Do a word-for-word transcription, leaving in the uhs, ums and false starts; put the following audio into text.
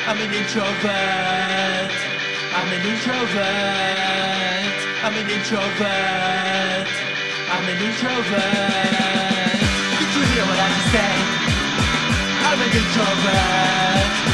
I'm an introvert. I'm an introvert. I'm an introvert. I'm an introvert. Did you hear what I just said? I'm an introvert.